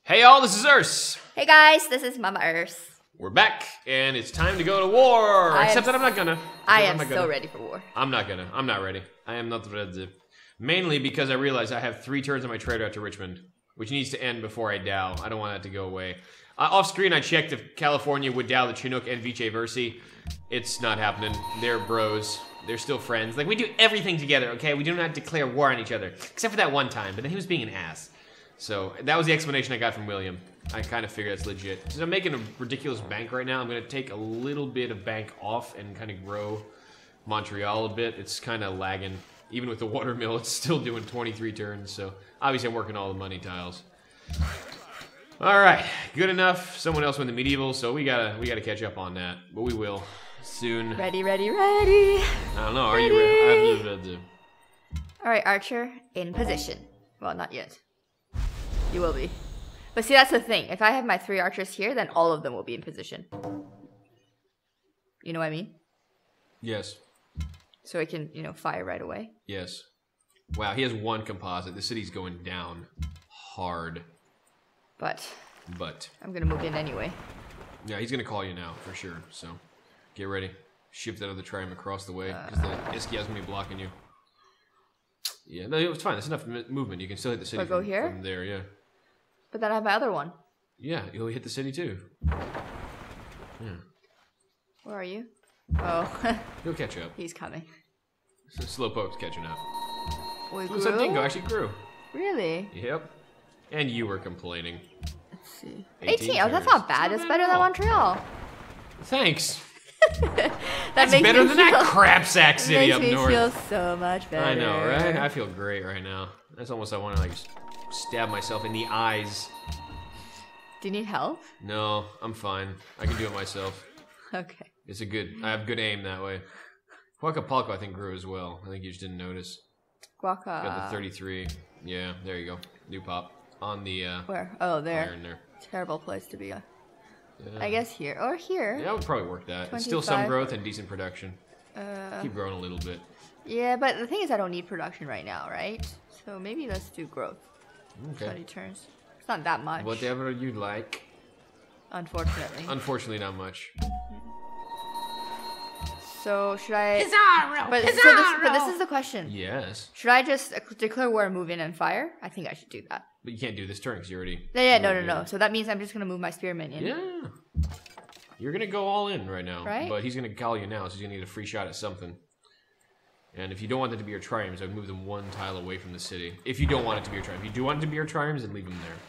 Hey y'all, this is Urs. Hey guys, this is Mama Urs. We're back, and it's time to go to war. Except that I'm not gonna. I am so ready for war. I'm not gonna. I'm not ready. I am not ready. Mainly because I realize I have 3 turns on my trade route to Richmond, which needs to end before I Dow. I don't want that to go away. Off screen, I checked if California would Dow the Chinook and Vice Versi. It's not happening. They're bros. They're still friends. Like, we do everything together, okay? We do not declare war on each other. Except for that one time, but then he was being an ass. So, that was the explanation I got from William. I kind of figured that's legit. Since I'm making a ridiculous bank right now, I'm going to take a little bit of bank off and kind of grow Montreal a bit. It's kind of lagging. Even with the water mill, it's still doing 23 turns. So, obviously I'm working all the money tiles. Alright, good enough. Someone else went the medieval, so we gotta catch up on that. But we will. Soon. Ready, ready, ready. I don't know, are you ready? Alright, Archer, in position. Well, not yet. You will be. But see, that's the thing. If I have my 3 archers here, then all of them will be in position. You know what I mean? Yes. So I can, fire right away. Yes. Wow, he has 1 composite. The city's going down hard. But I'm gonna move in anyway. Yeah, he's gonna call you now, for sure. So, get ready. Shift that other trim across the way, because the Iskia's gonna be blocking you. Yeah, no, it's fine. That's enough movement. You can still hit the city go here? From there, yeah. But then I have my other one. Yeah, you'll hit the city too. Yeah. Where are you? Oh. He'll catch up. He's coming. Slowpoke's catching up. We grew? So Dingo actually grew. Really? Yep. And you were complaining. Let's see. 18. Oh, that's not bad. It's better than Montreal. Thanks. That's better than that crap sack city up north. Makes me feel so much better. I know, right? I feel great right now. That's almost I want to like stab myself in the eyes. Do you need help? No, I'm fine. I can do it myself. Okay. It's I have good aim that way. Huacapulco, I think, grew as well. I think you just didn't notice. Guaca. Got the 33. Yeah, there you go. New pop. On the, where? Oh, there. Iron there. Terrible place to be. Yeah. I guess here. Or here. Yeah, it would probably work that. It's still some growth and decent production. Keep growing a little bit. Yeah, but the thing is I don't need production right now, right? So maybe let's do growth. Okay. 20 turns. It's not that much. Whatever you'd like. Unfortunately. Unfortunately, not much. So should I? Pizarro! But this is the question. Yes. Should I just declare war, move in, and fire? I think I should do that. But you can't do this turn because you already. Yeah, no. So that means I'm just gonna move my spearmen in. Yeah. You're gonna go all in right now. Right. But he's gonna call you now, so he's gonna need a free shot at something. And if you don't want that to be your triumphs, I'd move them 1 tile away from the city. If you don't want it to be your triumph. If you do want it to be your triumphs, then leave them there.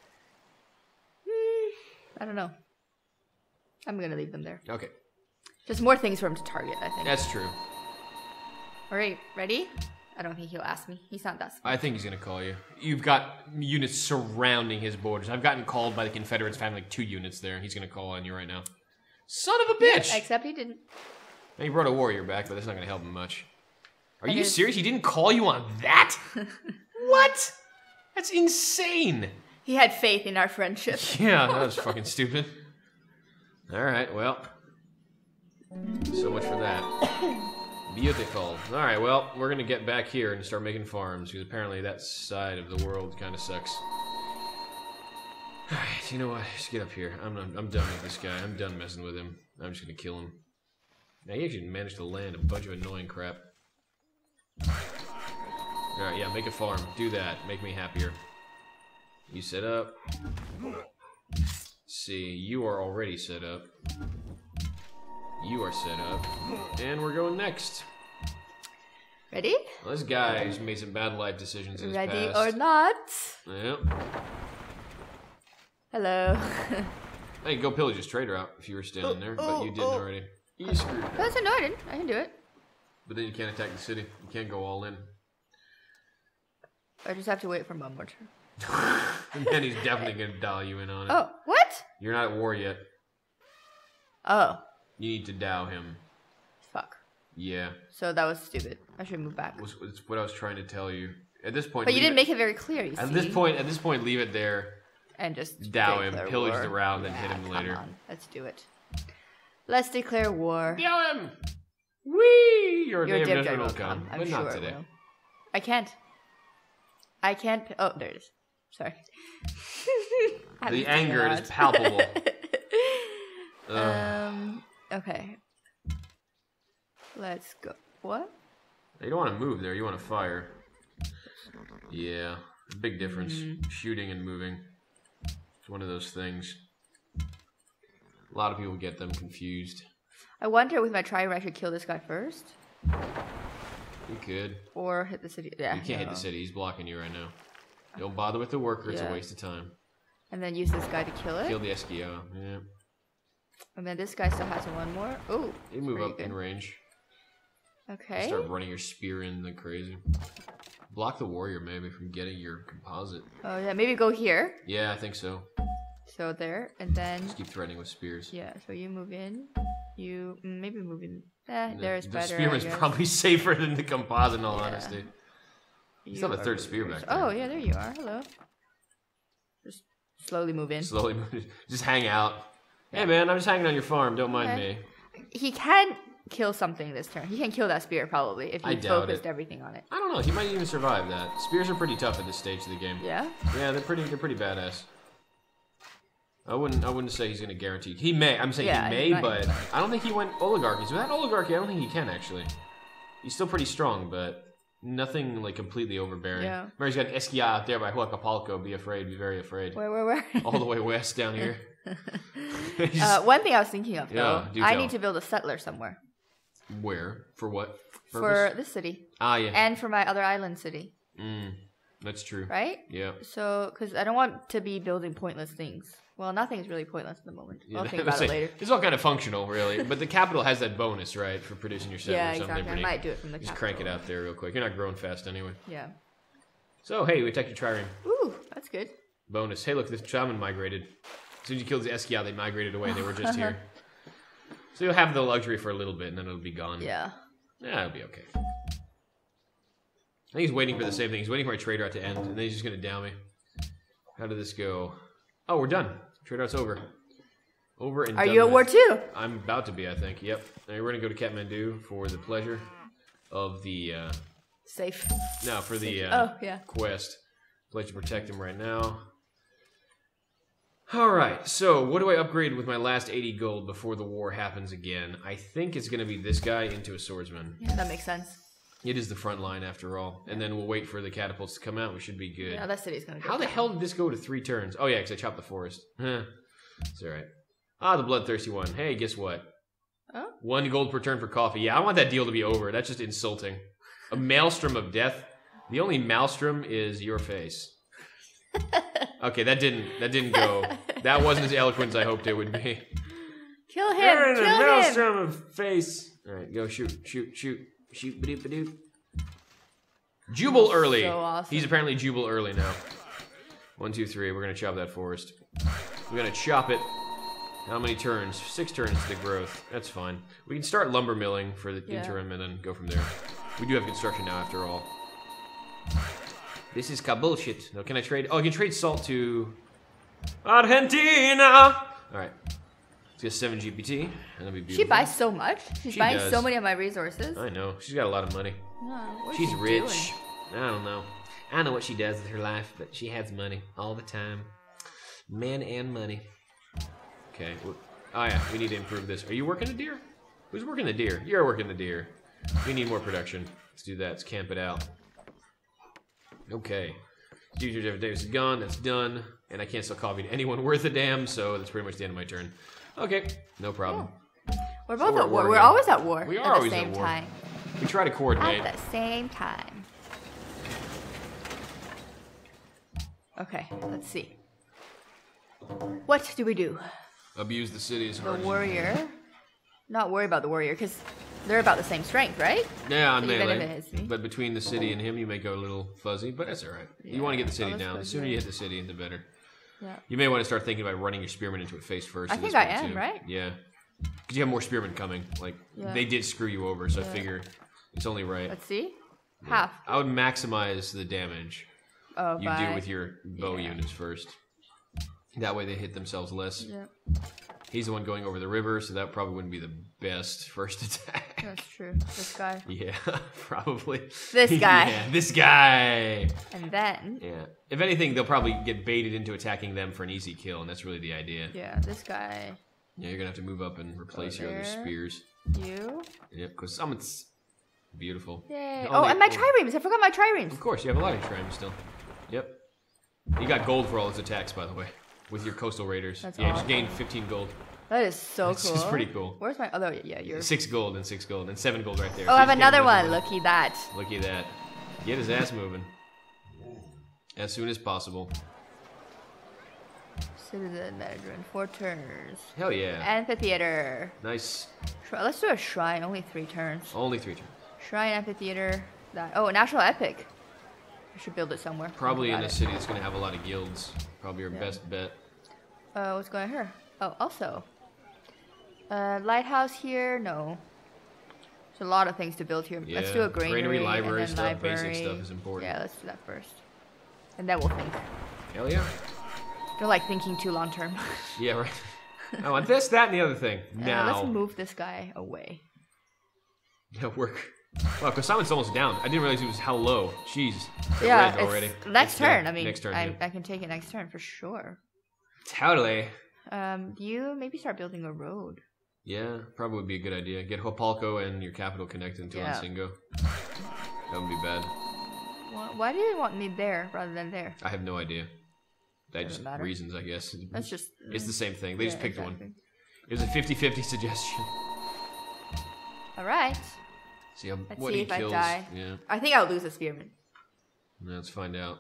I don't know. I'm gonna leave them there. Okay. Just more things for him to target, I think. That's true. Alright, ready? I don't think he'll ask me. He's not that smart. I think he's gonna call you. You've got units surrounding his borders. I've gotten called by the Confederates for having like 2 units there. He's gonna call on you right now. Son of a bitch! Yeah, except he didn't. He brought a warrior back, but that's not gonna help him much. Are you serious? He didn't call you on that? What? That's insane! He had faith in our friendship. Yeah, that was fucking stupid. Alright, well. So much for that. Beautiful. Alright, well, we're gonna get back here and start making farms, because apparently that side of the world kind of sucks. Alright, you know what? Just get up here. I'm done with this guy. I'm done messing with him. I'm just gonna kill him. Now, he actually managed to land a bunch of annoying crap. Alright, yeah, make a farm. Do that. Make me happier. You set up. See, you are already set up. You are set up. And we're going next. Ready? Well, this guy's made some bad life decisions in his Ready past. or not? Yep. Hello. Hey, go pillage his trade route if you were standing there, but you didn't already. You screwed it. That's annoying. I can do it. But then you can't attack the city. You can't go all in. I just have to wait for one more turn. And then he's definitely going to dial you in on it. Oh, what? You're not at war yet. Oh. You need to dow him. Fuck. Yeah. So that was stupid. I should move back. It's what I was trying to tell you. At this point, but you didn't make it very clear. You at see. this point, leave it there. And just dow him, pillage war. the round, then yeah, hit him later. On. Let's do it. Let's declare war. Dow him. Whee! Your Your day of Dip judgment will will come, I'm but sure not it today. will. I can't. Oh, there it is. Sorry. The anger is palpable. Okay. Let's go. What? You don't want to move there. You want to fire. Yeah, big difference. Shooting and moving. It's one of those things. A lot of people get them confused. I wonder with my trireme I should kill this guy first. You could. Or hit the city. Yeah. You can't hit the city. He's blocking you right now. Don't bother with the worker. It's a waste of time. And then use this guy to kill it. Kill the Esquio. Yeah. And then this guy still has one more. Oh. You move up in range. Okay. Start running your spear in like crazy. Block the warrior maybe from getting your composite. Oh yeah, maybe go here. Yeah, I think so. So there, and then just keep threatening with spears. Yeah, so you move in. You maybe move in. There's better. The spearman's probably safer than the composite, in all honesty. You still have a third spear back there. Oh yeah, there you are. Hello. Just slowly move in. Slowly move in. Just hang out. Yeah. Hey man, I'm just hanging on your farm. Don't mind me. He can kill something this turn. He can kill that spear probably if he focused everything on it. I don't know. He might even survive that. Spears are pretty tough at this stage of the game. Yeah. Yeah, they're pretty badass. I wouldn't say he's gonna guarantee. He may. I'm saying he may, but I don't think he went oligarchy. So that oligarchy, I don't think he can actually. He's still pretty strong, but nothing like completely overbearing. Yeah. Mary's got Esquia out there by Huacapulco. Be afraid. Be very afraid. Where? All the way west down here. One thing I was thinking of though, I need to build a settler somewhere. Where? For what purpose? For this city. Ah, yeah. And for my other island city. That's true. Right? Yeah. So, because I don't want to be building pointless things. Well, nothing is really pointless at the moment. I'll think about it later. It's all kind of functional, really. But the capital has that bonus, right, for producing your settlers. Yeah, exactly. I might do it from the capital. Just crank it out there real quick. You're not growing fast anyway. Yeah. So, hey, we attacked your trireme. Ooh, that's good. Bonus. Hey, look, this shaman migrated. As soon as you killed the Esquia, they migrated away. They were just here. So you'll have the luxury for a little bit, and then it'll be gone. Yeah. Yeah, it'll be okay. I think he's waiting for the same thing. He's waiting for my trade route to end, and then he's just going to down me. How did this go? Oh, we're done. Trade route's over. Over and done. Are you at war too? I'm about to be, I think. Yep. Now we're going to go to Kathmandu for the pleasure of the... Safe. No, for the quest. Pledge to protect him right now. Alright, so what do I upgrade with my last 80 gold before the war happens again? I think it's going to be this guy into a swordsman. Yeah, that makes sense. It is the front line after all. And then we'll wait for the catapults to come out. We should be good. Yeah, that city's going to go How the hell did this go to 3 turns? Oh yeah, because I chopped the forest. It's alright. Ah, the bloodthirsty one. Hey, guess what? Oh? 1 gold per turn for coffee. Yeah, I want that deal to be over. That's just insulting. A maelstrom of death. The only maelstrom is your face. Okay, that didn't go. That wasn't as eloquent as I hoped it would be. Kill him! You're in kill a him! maelstrom of face. Alright, go shoot. Shoot, ba-doop. Jubal early. So awesome. He's apparently Jubal early now. 1, 2, 3. We're gonna chop that forest. We're gonna chop it. How many turns? 6 turns to growth. That's fine. We can start lumber milling for the interim and then go from there. We do have construction now after all. This is bullshit. Now can I trade? Oh, I can trade salt to Argentina. All right. Let's get 7 GPT, and that'll be beautiful. She buys so much. She's buying so many of my resources. I know. She's got a lot of money. No, She's rich. I don't know. I don't know what she does with her life, but she has money all the time. Men and money. Okay. Oh yeah, we need to improve this. Are you working the deer? Who's working the deer? You're working the deer. We need more production. Let's do that. Let's camp it out. Okay. Future Jeff Davis is gone. That's done. And I can't sell coffee to anyone worth a damn, so that's pretty much the end of my turn. Okay. No problem. We're both at war. We're always at war. We are always at war. Time. We try to coordinate. At the same time. Okay, let's see. What do we do? Abuse the city as hard The as warrior. Not worry about the warrior, because they're about the same strength, right? Yeah, on So melee. But between the city and him, you may go a little fuzzy, but that's alright. You want to get the city down. The sooner you hit the city, the better. Yeah. You may want to start thinking about running your spearmen into it face first. I think I am, right? Yeah. Because you have more spearmen coming. Like, they did screw you over, so I figure it's only right. Let's see. Half. I would maximize the damage you do with your bow units first. That way they hit themselves less. Yeah. He's the one going over the river, so that probably wouldn't be the best first attack. That's true. This guy. Yeah, probably. This guy. Yeah, this guy. And then. Yeah. If anything, they'll probably get baited into attacking them for an easy kill, and that's really the idea. Yeah, this guy. Yeah, you're gonna have to move up and replace your other spears. You. Yep, because summon's beautiful. Yay. Oh, and my triremes. I forgot my triremes. Of course, you have a lot of triremes still. Yep. You got gold for all his attacks, by the way, with your coastal raiders. That's yeah, you awesome. just gained 15 gold. That is so That's cool. just pretty cool. Where's my other? Yeah, you're. 6 gold and 6 gold and 7 gold right there. Oh, So I have he's getting another one. another Looky that. Looky at that. Get his ass moving. As soon as possible. Citizen Mandarin. 4 turns. Hell yeah. Amphitheater. Nice. Let's do a shrine. Only 3 turns. Only 3 turns. Shrine, amphitheater. That. Oh, national epic. I should build it somewhere. Probably in Got a it. city that's going to have a lot of guilds. Probably your best bet. What's going on here? Oh, also. Lighthouse here? No. There's a lot of things to build here. Let's do a granary, library and then stuff, library. basic stuff is important. Yeah, let's do that first. And then we'll think. Hell yeah. Don't like thinking too long term. Yeah, right. I want this, that, and the other thing. Now. Let's move this guy away. Yeah, work. Wow, because Simon's almost down. I didn't realize he was how low. Jeez. Yeah, red already. next It's turn. dead. I mean, next turn. I can take it next turn for sure. Totally. You maybe start building a road. Yeah, probably would be a good idea. Get Hopalco and your capital connected into Ansingo. That would be bad. Why do you want me there rather than there? I have no idea. That Doesn't just matter. reasons, I guess. That's just. It's the same thing. They just picked exactly. one. It was a 50-50 suggestion. All right. See how, Let's what see he if I kills. die. Yeah, I think I'll lose a spearman. let's find out.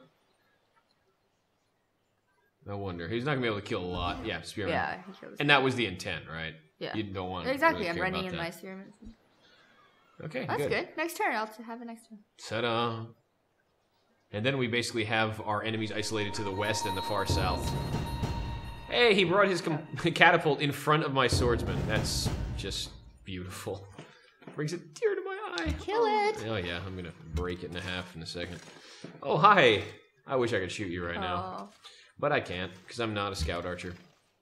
No wonder. He's not going to be able to kill a lot. Yeah, Spearman. Yeah, he kills. And that was the intent, right? Yeah. You don't want to Exactly. really I'm care running about in that. my spearman. Okay, That's good. Next turn. I'll have it next turn. Ta-da. And then we basically have our enemies isolated to the west and the far south. Hey, he brought his catapult in front of my swordsman. That's just beautiful. Brings a tear to my eye. Kill it. Oh yeah, I'm gonna break it in half in a second. Oh hi. I wish I could shoot you right now, but I can't because I'm not a scout archer.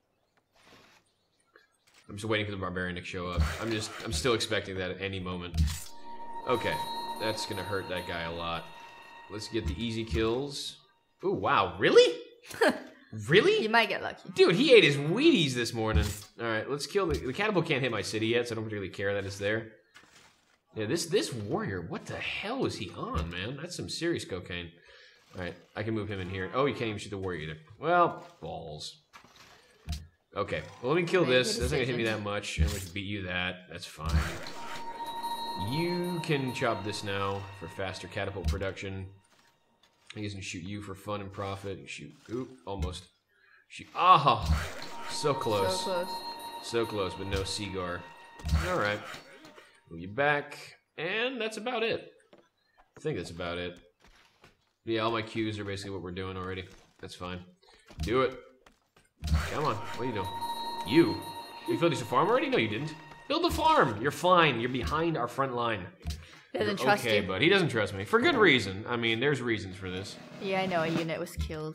I'm just waiting for the barbarian to show up. I'm still expecting that at any moment. Okay, that's gonna hurt that guy a lot. Let's get the easy kills. Ooh, wow, really? Really? You might get lucky. Dude, he ate his Wheaties this morning. All right, let's kill the catapult. Can't hit my city yet, so I don't particularly care that it's there. Yeah, this warrior, what the hell is he on, man? That's some serious cocaine. All right, I can move him in here. Oh, you can't even shoot the warrior either. Well, balls. Okay, well, let me kill this. That's not gonna hit me that much. I'm gonna beat you that. That's fine. You can chop this now for faster catapult production. He's gonna shoot you for fun and profit. Shoot, oop, almost. Shoot, ah, so close. So close. So close, but no Seagar. All right, move you back, and that's about it. I think that's about it. Yeah, all my cues are basically what we're doing already. That's fine. Do it. Come on, what are you doing? You filled this farm already? No, you didn't. Build the farm. You're fine. You're behind our front line. Doesn't You're trust okay, you. but he doesn't trust me for good reason. I mean, there's reasons for this. Yeah, I know. A unit was killed.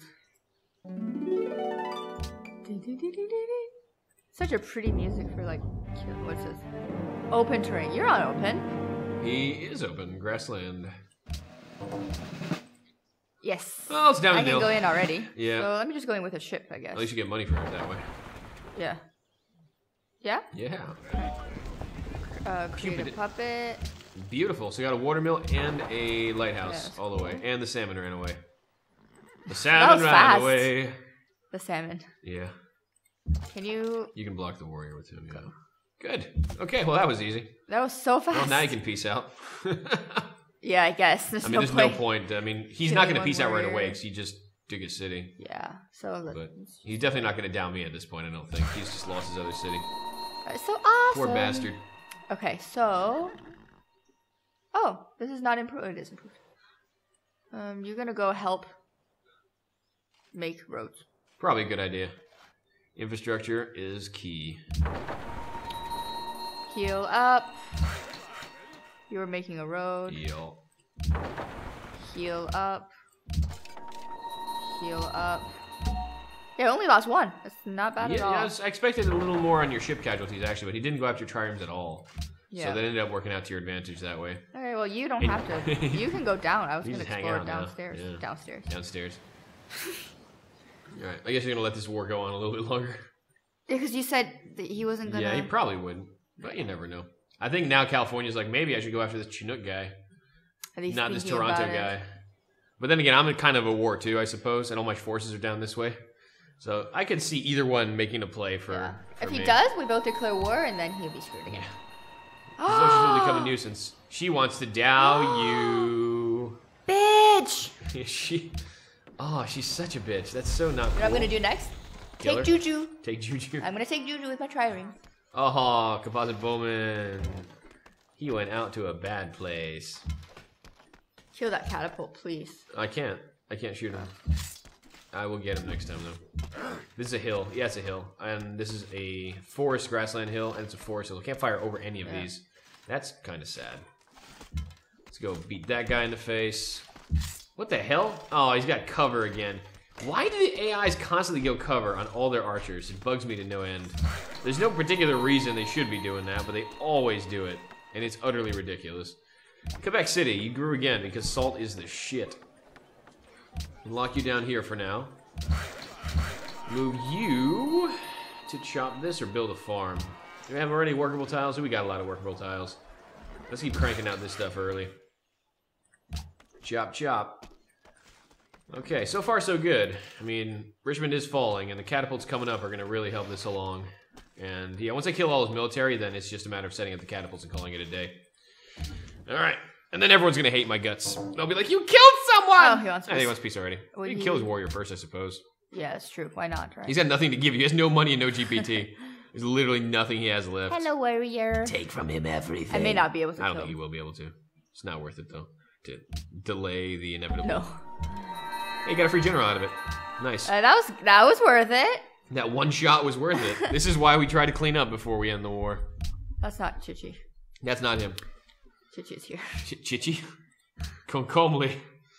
Such a pretty music for like, what's this? Open terrain. You're on open. He is open grassland. Yes. Oh, it's down I a can hill. go in already. Yeah. So let me just go in with a ship, I guess. At least you get money for it that way. Yeah. Yeah? Yeah. Create a Cupid. puppet. Beautiful. So you got a watermill and a lighthouse that's all the way, cool. and the salmon ran away. The That salmon was ran fast. away. The salmon. Yeah. Can you... You can block the warrior with him. Yeah. Good. Okay. Well, that was easy. That was so fast. Well, now you can peace out. Yeah, I guess. There's I mean, no there's point. no point. I mean, he's Killing not going to one peace out right warrior. away because he just took his city. Yeah. So But he's definitely not going to down me at this point, I don't think. He's just lost his other city. so awesome. Poor bastard. Okay, so... Oh, this is not improved. It is improved. You're gonna go help make roads. Probably a good idea. Infrastructure is key. Heal up. You're making a road. Deal. Heal up. Heal up. Yeah, I only lost one. That's not bad at all. Yeah, I expected a little more on your ship casualties, actually, but he didn't go after triremes at all. Yeah. So that ended up working out to your advantage that way. Okay, well, you don't have to. You can go down. I was You going to just hang explore out now. downstairs. Yeah. Downstairs. Downstairs. Alright, I guess you're gonna let this war go on a little bit longer. Yeah, because you said that he wasn't going to. Yeah, he probably would, but you never know. I think now California's like, maybe I should go after this Chinook guy, not this Toronto guy. But then again, I'm in kind of a war too, I suppose, and all my forces are down this way. So I could see either one making a play for, Yeah. for If me. he does, we both declare war, and then he'll be screwed again. So she's gonna become a nuisance. She wants to dow you. Bitch! She's such a bitch. That's so not cool. You know what I'm gonna do next? Kill Take her? Juju. Take Juju. I'm gonna take Juju with my triremes. Oh, Composite Bowman. He went out to a bad place. Kill that catapult, please. I can't shoot him. I will get him next time though. This is a hill. Yeah, it's a hill. And this is a forest grassland hill, and it's a forest hill. I can't fire over any of these. That's kind of sad. Let's go beat that guy in the face. What the hell? Oh, he's got cover again. Why do the AIs constantly go cover on all their archers? It bugs me to no end. There's no particular reason they should be doing that, but they always do it. And it's utterly ridiculous. Quebec City, you grew again because salt is the shit. Lock you down here for now. Move you to chop this or build a farm. Do we have already workable tiles? We got a lot of workable tiles. Let's keep cranking out this stuff early. Chop, chop. Okay, so far so good. I mean, Richmond is falling, and the catapults coming up are going to really help this along. And yeah, once I kill all his military, then it's just a matter of setting up the catapults and calling it a day. Alright, and then everyone's going to hate my guts. They'll be like, you killed someone! Oh, he wants I think peace. he wants peace already. Would You can he- kill his warrior first, I suppose. Yeah, it's true. Why not, right? He's got nothing to give you. He has no money and no GPT. There's literally nothing he has left. Hello, warrior. Take from him everything. I may not be able to I don't kill think he will be able to. It's not worth it, though, to delay the inevitable. No. Hey, you got a free general out of it. Nice. That was worth it. That one shot was worth it. This is why we try to clean up before we end the war. That's not Chichi. That's not him. Chichi's here. Chichi? Concomly.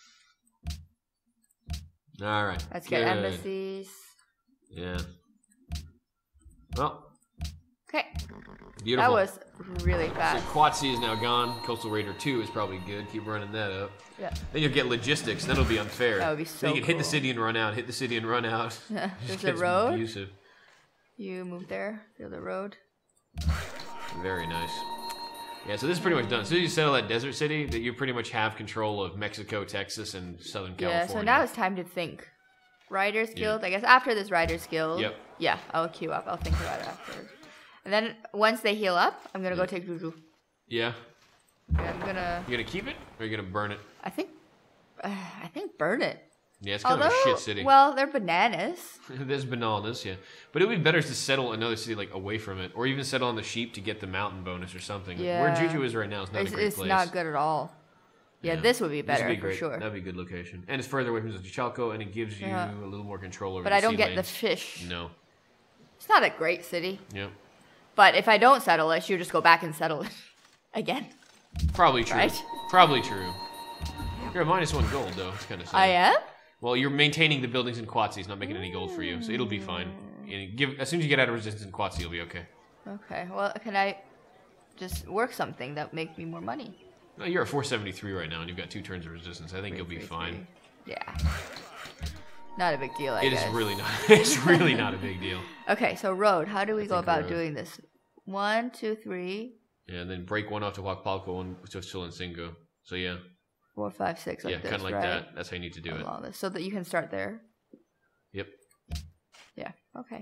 Alright. Let's get embassies. Yeah. Well, Okay. beautiful. That was really So fast. Quatsi is now gone. Coastal Raider 2 is probably good. Keep running that up. Yeah. Then you'll get logistics. Then it'll be unfair. That would be so Then you can hit the cool. city and run out. Hit the city and run out. Yeah. Just There's a gets road. abusive. You move there. Feel the road. Very nice. Yeah, so this is pretty much done. As soon as you settle that desert city, that you pretty much have control of Mexico, Texas, and Southern California. Yeah, so now it's time to think. Riders Guild. I guess after this Riders Guild. Yep. Yeah, I'll queue up. I'll think about it afterwards. And then once they heal up, I'm gonna go take Juju. Yeah. Yeah, I'm gonna. You gonna keep it or you gonna burn it? I think burn it. Yeah, it's kind of a shit city. Well, they're bananas. There's bananas, yeah. But it would be better to settle another city like away from it, or even settle on the sheep to get the mountain bonus or something. Yeah. Where Juju is right now is not a great It's place. not good at all. Yeah, this would be This better would be for great. sure. That'd be a good location, and it's further away from Xochicalco, and it gives you Yeah. a little more control over. But the I don't sea get the lanes. fish. No. It's not a great city. Yeah. But if I don't settle it, she'll just go back and settle it again. Probably true. Right? Probably true. You're at -1 gold though. It's kind of sad. I am? Well, you're maintaining the buildings in Quatsi. It's not making any gold for you, so it'll be fine. And as soon as you get out of resistance in Quatsi, you'll be okay. Okay, well, can I just work something that makes me more money? No, you're at 473 right now, and you've got 2 turns of resistance. I think you'll be 3, fine. 3. Yeah. Not a big deal, I It guess. is really not. It's really not a big deal. Okay, so road. How do we go think about road. doing this? 1, 2, 3, Yeah, and then break one off to Huacpalco, one to Chilancingo. So yeah, 4, 5, 6 like yeah, this, kind of like right? that. That's how you need to do it. Along this, so that you can start there. Yep. Yeah. Okay.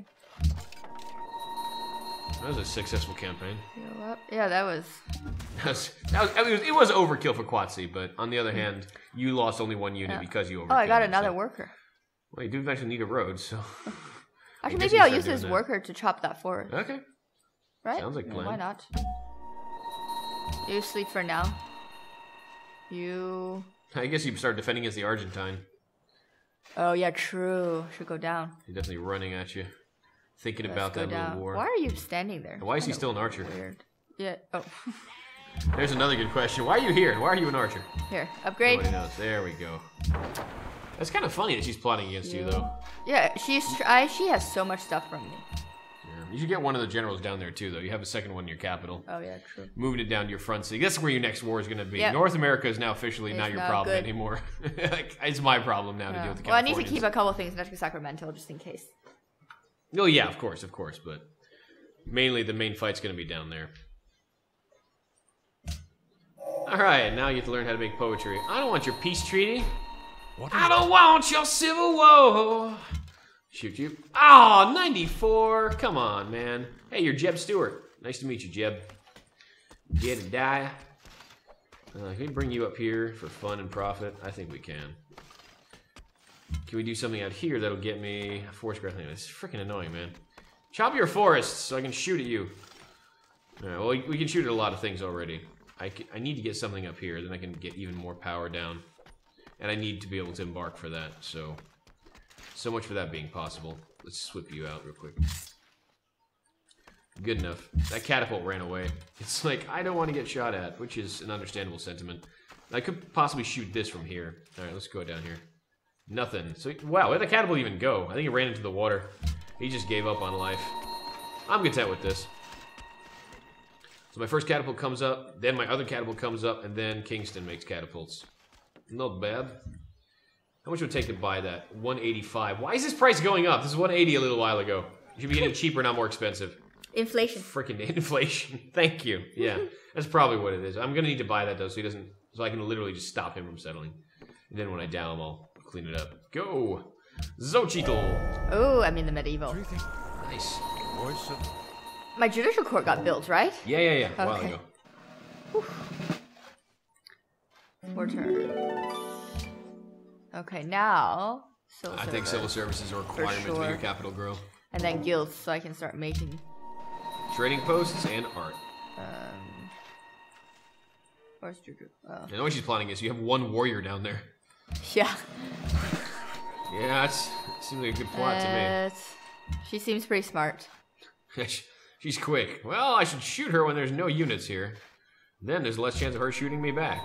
That was a successful campaign. Heal up. Yeah, that was. It was overkill for Quatsi, but on the other hand, you lost only 1 unit because you overkilled. Oh, I got him, another so. worker. Well, you do eventually need a road, so. Actually, guess maybe you I'll start use doing this that. worker to chop that forest. Okay. Right? Sounds like a Yeah, plan. why not? You sleep for now. You. I guess you start defending against the Argentine. Oh yeah, true. Should go down. He's definitely running at you, thinking Let's about go that down. little war. Why are you standing there? Why is he Kinda still an archer? Weird. Yeah. Oh. There's another good question. Why are you here? And why are you an archer? Here. Upgrade. Nobody knows. There we go. That's kind of funny that she's plotting against you, though. Yeah, she has so much stuff from me. Yeah. You should get one of the generals down there, too, though. You have a second one in your capital. Oh, yeah, true. Moving it down to your front city. That's where your next war is going to be. Yep. North America is now officially not your problem good. anymore. Like, it's my problem now to deal with the Well, I need Californians. to keep a couple things next to Sacramento, just in case. Oh, yeah, of course, but mainly the main fight's going to be down there. Alright, now you have to learn how to make poetry. I don't want your peace treaty. I don't want your civil war. Shoot you. Oh, 94. Come on, man. Hey, you're Jeb Stewart. Nice to meet you, Jeb. Jedediah. Can we bring you up here for fun and profit? I think we can. Can we do something out here that'll get me a forest growth? It's freaking annoying, man. Chop your forests so I can shoot at you. Alright, well, we can shoot at a lot of things already. I need to get something up here, then I can get even more power down. And I need to be able to embark for that, so much for that being possible. Let's swip you out real quick. Good enough. That catapult ran away. It's like, I don't want to get shot at, which is an understandable sentiment. I could possibly shoot this from here. Alright, let's go down here. Nothing. So, wow, where'd the catapult even go? I think it ran into the water. He just gave up on life. I'm content with this. So my first catapult comes up, then my other catapult comes up, and then Kingston makes catapults. Not bad. How much would it take to buy that? 185. Why is this price going up? This is 180 a little while ago. It should be getting cheaper, not more expensive. Inflation. Freaking inflation. Thank you. Yeah, that's probably what it is. I'm gonna need to buy that though, so I can literally just stop him from settling. And then when I down him, I'll clean it up. Go, Xochitl. Oh, I mean the medieval. Nice. My judicial court got built, right? Yeah. A while Okay. ago. Whew. 4 turns. Okay, now civil I think service. civil service is a requirement to make sure. your capital grow. And then guilds, so I can start making. Trading posts and art. Where's Juju? Oh. I know what she's plotting is you have one warrior down there. Yeah. Yeah, it seems like a good plot to She seems pretty smart. me. She's quick. Well, I should shoot her when there's no units here. Then there's less chance of her shooting me back.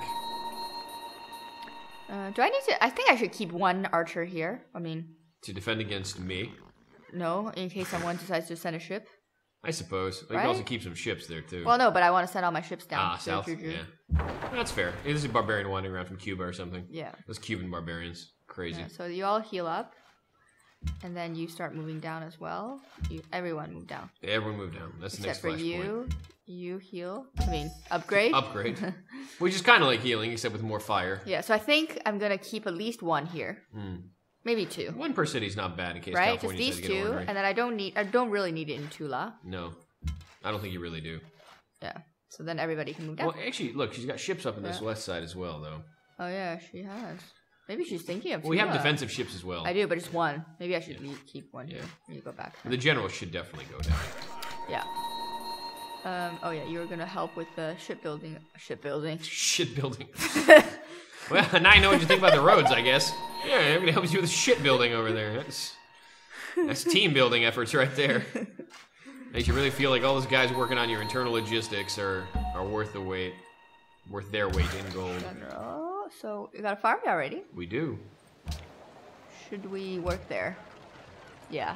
Do I need to? I think I should keep one archer here. I mean, To defend against me, no, in case someone decides to send a ship. I suppose. But you Right? can also keep some ships there, too. Well, no, but I want to send all my ships down. Ah, to south? Juju. Yeah. That's fair. This is a barbarian wandering around from Cuba or something. Yeah. Those Cuban barbarians. Crazy. Yeah, so you all heal up, and then you start moving down as well. Everyone move down. Everyone move down. That's the next Except for flashpoint. you heal. I mean, upgrade. Upgrade. Which is kind of like healing, except with more fire. Yeah, so I think I'm gonna keep at least one here. Maybe 2. One per city is not bad in case Right? Just California these decides to get 2, ornery. and then I don't really need it in Tula. No. I don't think you really do. Yeah. So then everybody can move down. Well, actually, look, she's got ships up in this west side as well, though. Oh yeah, she has. Maybe she's thinking of Well, we have Tula. defensive ships as well. I do, but just one. Maybe I should keep one here. When you go back. The general should definitely go down. Yeah. Oh yeah, you were gonna help with the shipbuilding. Shit building. Well, now I know what you think about the roads, I guess. Yeah, everybody helps you with the shit building over there. That's team building efforts right there. Makes you really feel like all those guys working on your internal logistics are worth the wait. Worth their weight in gold. General. So you got a farm already? We do. Should we work there? Yeah.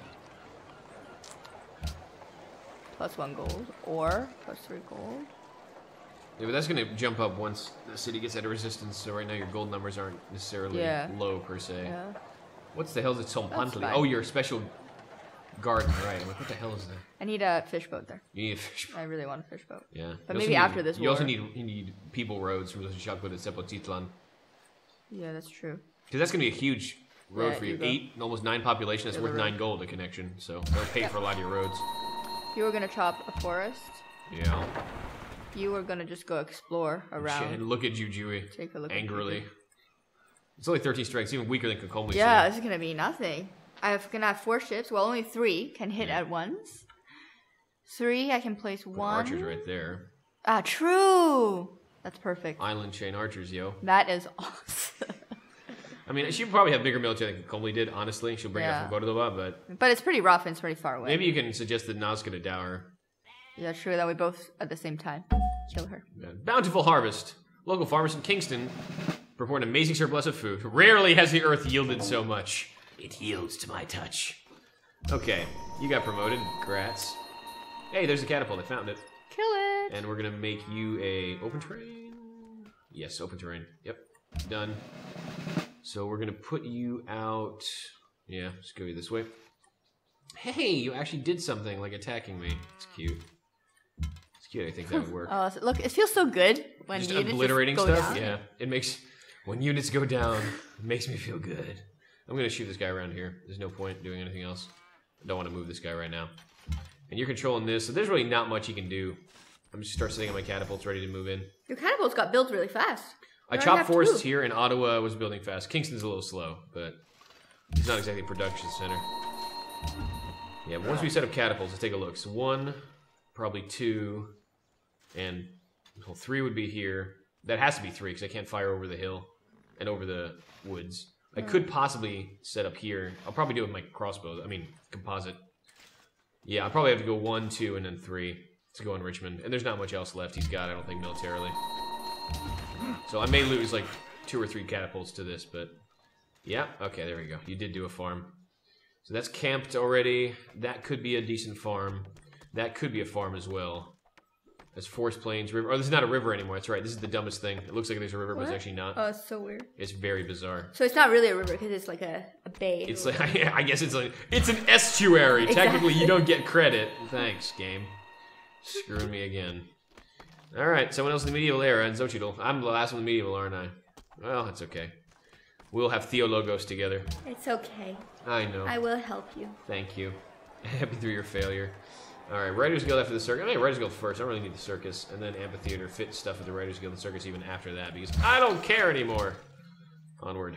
+1 gold or +3 gold. Yeah, but that's going to jump up once the city gets out of resistance, so right now your gold numbers aren't necessarily low, per se. Yeah. What's the hell is it? Solpantli? fine. Oh, your special garden, right. I'm like, what the hell is that? I need a fish boat there. You need a fish. I really want a fish boat. Yeah. But You maybe also after this You also war. need people roads from Xochitl to Tepoztlan. Yeah, that's true. Because that's going to be a huge road Yeah, for you. you go. 8, almost 9 population, that's Yeah, worth the 9 road. gold a connection. So they'll pay for a lot of your roads. You were gonna chop a forest. Yeah. You were gonna just go explore around. Shit, look at you, Jui. Take a look. Angrily. It's only 13 strikes, even weaker than Kokomli. Yeah, this is gonna be nothing. I'm gonna have 4 ships. Well, only 3 can hit at once. 3, I can place 1. Archers right there. Ah, true. That's perfect. Island chain archers, yo. That is awesome. I mean, she probably have bigger military than Kokomli did, honestly. She'll bring it up from Córdoba, but But it's pretty rough and it's pretty far away. maybe you can suggest that Nazca to dow her. Yeah, true. Then we both at the same time kill her. Yeah. Bountiful harvest. Local farmers in Kingston Report an amazing surplus of food. Rarely has the earth yielded so much. It yields to my touch. Okay, you got promoted. Congrats. Hey, there's a catapult. I found it. Kill it. And we're gonna make you a open terrain. Yes, open terrain. Yep, done. So we're gonna put you out. Yeah, just go this way. Hey, you actually did something like attacking me. It's cute. It's cute. I think that would work. Oh, so look, it feels so good when Just units obliterating just go stuff. down. Yeah, it makes when units go down. It makes me feel good. I'm gonna shoot this guy around here. There's no point doing anything else. I don't want to move this guy right now. And you're controlling this, so there's really not much you can do. I'm just start setting up my catapults ready to move in. Your catapults got built really fast. I You already chopped have forests two. here, and Ottawa was building fast. Kingston's a little slow, but it's not exactly a production center. Yeah, once we set up catapults, let's take a look. So 1, probably 2, and well, 3 would be here. That has to be 3 because I can't fire over the hill and over the woods. I could possibly set up here. I'll probably do it with my crossbow. I mean, composite. Yeah, I'll probably have to go 1, 2, and then 3 to go on Richmond. And there's not much else left he's got, I don't think, militarily. So I may lose like 2 or 3 catapults to this, but yeah, okay, there we go. You did do a farm. So that's camped already. That could be a decent farm. That could be a farm as well. That's Forest Plains River. Oh, this is not a river anymore. That's right. This is the dumbest thing. It looks like there's a river, but it's What? actually not. Oh, it's so weird. It's very bizarre. So it's not really a river because it's like a bay. It's like I guess it's like it's an estuary. Exactly. Technically, you don't get credit. Thanks, game. Screwing me again. All right, someone else in the medieval era and Xochitl. I'm the last one in the medieval, aren't I? Well, that's okay. We'll have Theologos together. It's okay. I know. I will help you. Thank you. Happy through your failure. All right, Writers Guild after the circus. I mean, Writers Guild first. I don't really need the circus, and then amphitheater. Fit stuff with the Writers Guild and circus even after that because I don't care anymore. Onward.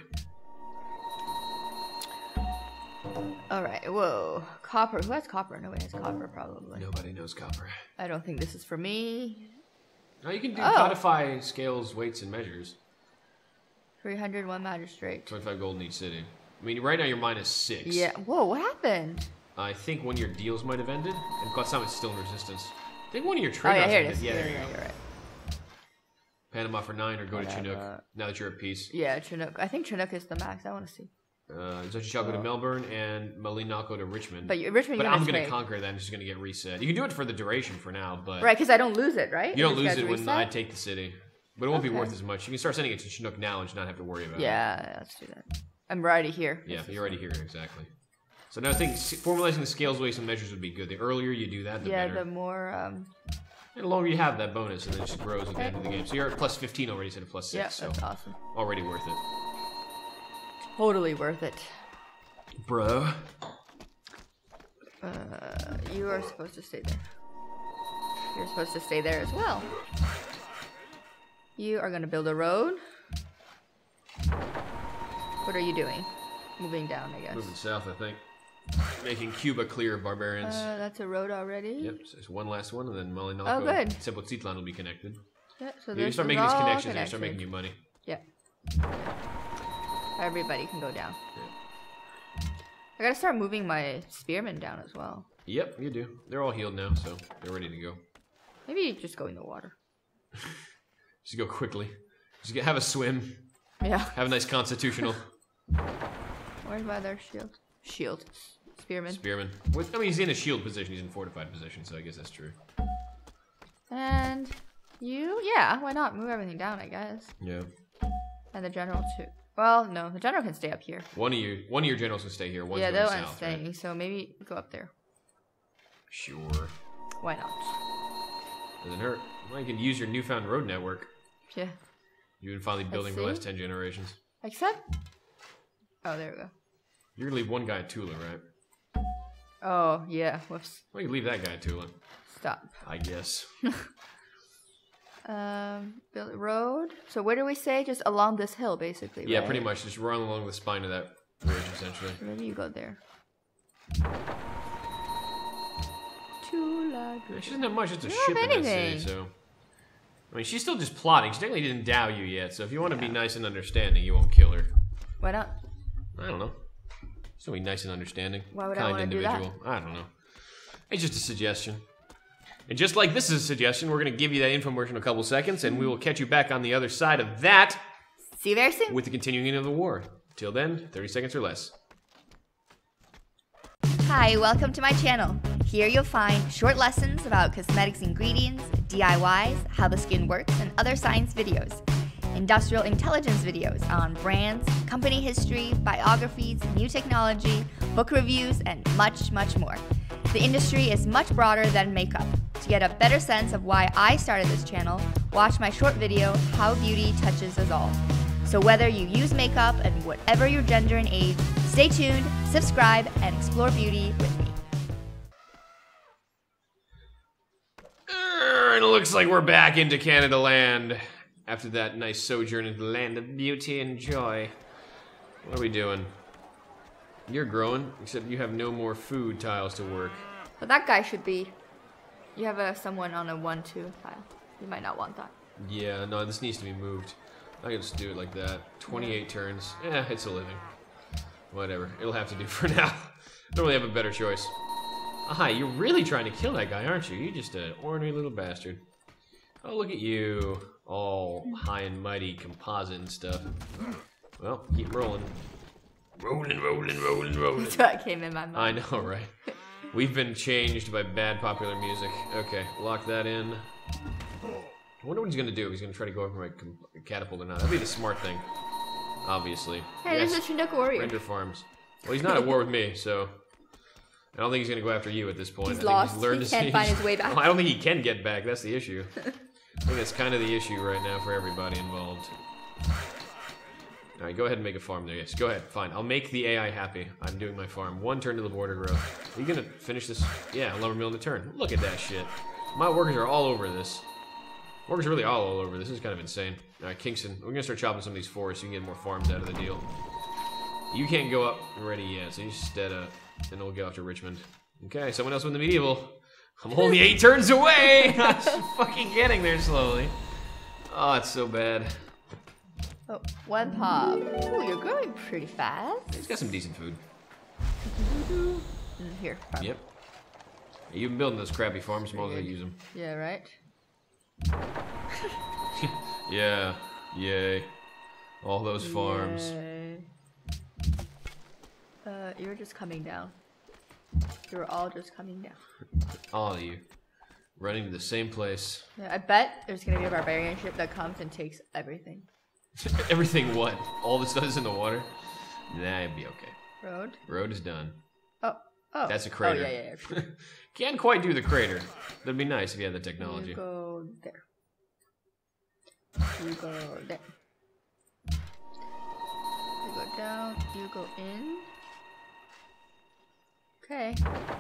All right. Whoa. Copper. Who has copper? Nobody has copper, probably. Nobody knows copper. I don't think this is for me. No, you can do Oh. codify scales, weights, and measures. 301 magistrate. 25 gold in each city. I mean, right now you're minus 6. Yeah. Whoa. What happened? I think one of your deals might have ended, and Kotsam is still in resistance. I think one of your Oh trade yeah, routes here it ended. is. Yeah, there you yeah, go. you're right. Panama for 9 or go to Whatever. Chinook now that you're at peace. Yeah, Chinook. I think Chinook is the max. I want to see. Xochitl go to Melbourne and Malinalco to Richmond. But Richmond, But you I'm gonna going to trade. conquer that and it's just going to get reset. You can do it for the duration for now, but Right, because I don't lose it, right? you don't This lose guy's it when reset? I take the city. But it won't be Okay. worth as much. You can start sending it to Chinook now and just not have to worry about it. Yeah, let's do that. I'm already here. Yeah, you're already here, exactly. So now I think formalizing the scales, weights, and measures would be good. The earlier you do that, the Yeah, better. the more. And the longer you have that bonus, and then it just grows at the end of the game. So you're at plus 15 already instead of plus 6, Yeah, so that's awesome. already worth it. Totally worth it. Bro. You are supposed to stay there. You're supposed to stay there as well. You are gonna build a road. What are you doing? Moving down, I guess. Moving south, I think. Making Cuba clear of barbarians. That's a road already. Yep, so there's one last one, and then Malinalco. Oh, good. Tepoztlan will be connected. Yeah, so Yeah, you this start is making these all connections, and you start connected. making you money. Yeah. Everybody can go down. I gotta start moving my spearmen down as well. Yep, you do. They're all healed now, so they're ready to go. Maybe just go in the water. Just go quickly. Just have a swim. Yeah. Have a nice constitutional. Where's my other shield? Shield. Spearman. Spearman. I mean, he's in a shield position. He's in fortified position, so I guess that's true. And you? Yeah, why not? Move everything down, I guess. Yeah. And the general too. Well, no, the general can stay up here. One of your generals can stay here. One's yeah, going they'll end south, staying, right? so maybe go up there. Sure. Why not? Doesn't hurt. Well, you can use your newfound road network. Yeah. You've been finally building for the see. last 10 generations. Except. Oh, there we go. You're gonna leave one guy at Tula, right? Oh, yeah. Whoops. Well, you can leave that guy at Tula, Stop. I guess. Build a road. So where do we say? Just along this hill, basically. Yeah, right? pretty much. Just run along the spine of that ridge, essentially. Maybe you go there. Tula. Yeah, she doesn't have much. It's a You ship don't in have that city, anything. so. I mean, she's still just plotting. She technically didn't dow you yet, so if you want to be Yeah. nice and understanding, you won't kill her. Why not? I don't know. Just be nice and understanding. Why would I kind wanna do that? individual. I don't know. It's just a suggestion. And just like this is a suggestion, we're going to give you that infomercial in a couple seconds, and we will catch you back on the other side of that See you very soon. with the continuing of the war. Till then, 30 seconds or less. Hi, welcome to my channel. Here you'll find short lessons about cosmetics ingredients, DIYs, how the skin works, and other science videos. Industrial intelligence videos on brands, company history, biographies, new technology, book reviews, and much, much more. The industry is much broader than makeup. To get a better sense of why I started this channel, watch my short video, How Beauty Touches Us All. So whether you use makeup and whatever your gender and age, stay tuned, subscribe, and explore beauty with me. And it looks like we're back into Canada land after that nice sojourn into the land of beauty and joy. What are we doing? You're growing, except you have no more food tiles to work. But that guy should be. You have someone on a 1-2 tile. You might not want that. Yeah, no, this needs to be moved. I can just do it like that. 28 turns. Yeah, it's a living. Whatever. It'll have to do for now. I don't really have a better choice. Hi, you're really trying to kill that guy, aren't you? You're just an ornery little bastard. Oh, look at you. All high and mighty composite and stuff. Well, keep rolling. Rolling. That's what came in my mind. I know, right? We've been changed by bad popular music. Okay, lock that in. I wonder what he's gonna do. If he's gonna try to go over my catapult or not. That'd be the smart thing, obviously. Hey, there's a Chinook warrior. Render farms. Well, he's not at war with me, so I don't think he's gonna go after you at this point. He's I lost. think he's learned He can't find his way back. I don't think he can get back. That's the issue. I think that's kind of the issue right now for everybody involved. All right, go ahead and make a farm there. Yes, go ahead. Fine. I'll make the AI happy. I'm doing my farm. 1 turn to the border growth. Are you gonna finish this? Yeah, lumber mill in a turn. Look at that shit. My workers are all over this. Workers are really all over this. This is kind of insane. All right, Kingston, we're gonna start chopping some of these forests so you can get more farms out of the deal. You can't go up already yet, so you just and we'll go after Richmond. Okay, someone else win the medieval. I'm only 8 turns away. I'm fucking getting there slowly. Oh, it's so bad. Oh, 1 pop. Ooh, you're growing pretty fast. He's got some decent food. Here. Pop. Yep. You've been building those crappy farms, might as well use them. Yeah, right? Yeah. Yay. All those farms. Yay. You're just coming down. You're all just coming down. All of you. Running to the same place. Yeah, I bet there's gonna be a barbarian ship that comes and takes everything. Everything what? All the stuff is in the water? Nah, it'd be okay. Road? Road is done. Oh. That's a crater. Oh, yeah. Can't quite do the crater. That'd be nice if you had the technology. You go there. You go there. You go down. You go in. Okay.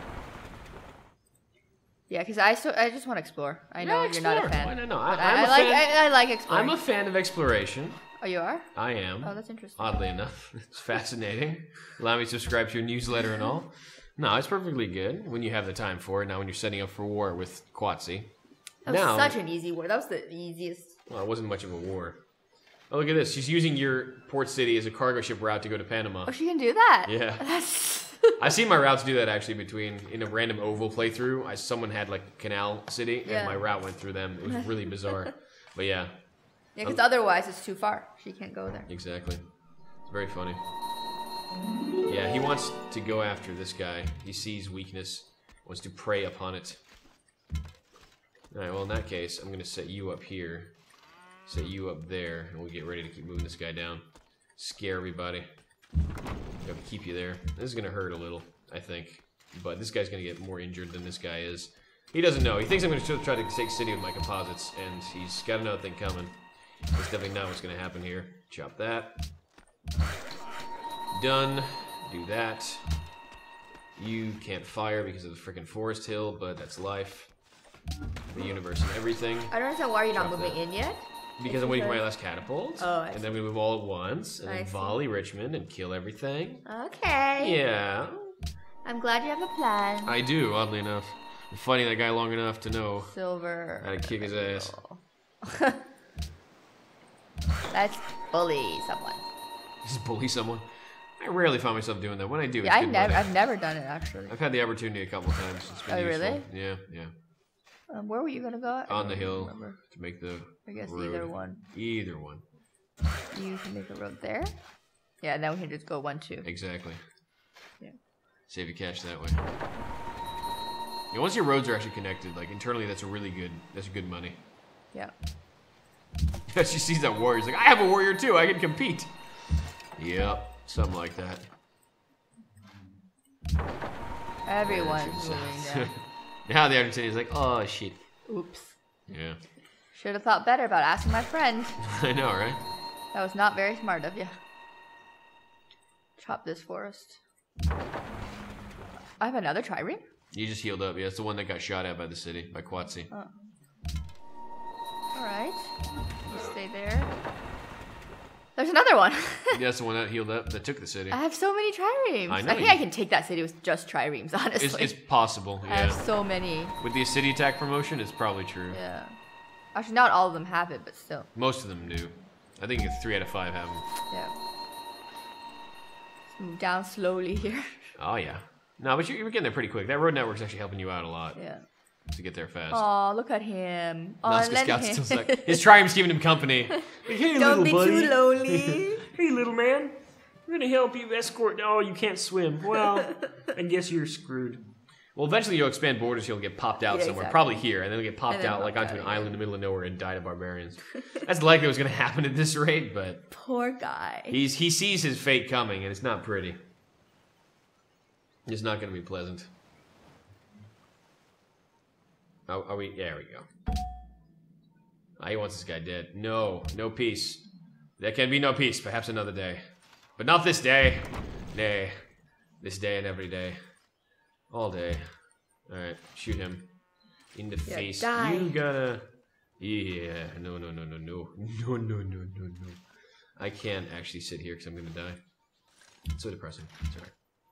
Yeah, because I just want to explore. I know you're not a fan. Why not? I like exploring. I'm a fan of exploration. Oh, you are? I am. Oh, that's interesting. Oddly enough. It's fascinating. Allow me to subscribe to your newsletter and all. No, it's perfectly good when you have the time for it. Now when you're setting up for war with Quatsi. That was such an easy war. That was the easiest. Well, it wasn't much of a war. Oh, look at this. She's using your port city as a cargo ship route to go to Panama. Oh, she can do that? Yeah. That's... I've seen my routes do that actually in a random oval playthrough. Someone had like Canal City and my route went through them. It was really bizarre. But yeah. Yeah, because otherwise it's too far. She can't go there. Exactly. It's very funny. Yeah, he wants to go after this guy. He sees weakness, wants to prey upon it. Alright, well in that case, I'm going to set you up here. Set you up there, and we'll get ready to keep moving this guy down. Scare everybody. Got to keep you there. This is going to hurt a little, I think. But this guy's going to get more injured than this guy is. He doesn't know. He thinks I'm going to try to take city with my composites, and he's got another thing coming. That's definitely not what's going to happen here. Chop that. Done. Do that. You can't fire because of the freaking forest hill, but that's life. The universe and everything. I don't understand why you're not moving in yet. Because I'm waiting for my last catapult. Oh, and then we move all at once, and then volley Richmond and kill everything. Okay. Yeah. I'm glad you have a plan. I do, oddly enough. I'm fighting that guy long enough to know Silver. how to kick his ass. Let's bully someone. Just bully someone? I rarely find myself doing that. When I do, Yeah, it's good money. I've never done it actually. I've had the opportunity a couple times. It's been useful. Really? Yeah, yeah. Where were you gonna go? On the hill to make the I guess road. either one. Either one. You can make a road there. Yeah, now we can just go 1, 2. Exactly. Yeah. Save your cash that way. Yeah, once your roads are actually connected, like internally, that's good money. Yeah. She sees that warrior. She's like, I have a warrior too. I can compete. Yep, something like that. Everyone's moving there. Now the Argentinian's like, oh shit. Oops. Yeah. Should have thought better about asking my friend. I know, right? That was not very smart of you. Chop this forest. I have another trireme? You just healed up. Yeah, it's the one that got shot at by the city, by Quatsi. Oh. Alright. You stay there. There's another one. Yeah, that's the one that healed up, that took the city. I have so many triremes. I know. I think I can take that city with just triremes, honestly. It's possible, yeah. I have so many. With the city attack promotion, it's probably true. Yeah. Actually, not all of them have it, but still. Most of them do. I think 3 out of 5 have them. Yeah. Let's move down slowly here. Oh, yeah. No, but you're getting there pretty quick. That road network's actually helping you out a lot. Yeah. To get there fast. Aw, look at him. Nazca Scout's still stuck. His triumph's giving him company. Like, hey, Don't be buddy. too lonely. Hey, little man. We're gonna help you escort. Oh, you can't swim. Well, I guess you're screwed. Well, eventually you'll expand borders. He'll get popped out Yeah, somewhere, exactly. probably here, and then he'll get popped And then out like popped onto an out, island in the middle of nowhere and die to barbarians. That's likely what's going to happen at this rate, but Poor guy. he sees his fate coming, and it's not pretty. It's not going to be pleasant. Oh, are we? Yeah, there we go. He wants this guy dead. No peace. There can be no peace. Perhaps another day, but not this day. Nay, this day and every day, all day. All right, shoot him in the face. die. You gotta. Yeah. No. I can't actually sit here because I'm gonna die. It's so depressing. Sorry.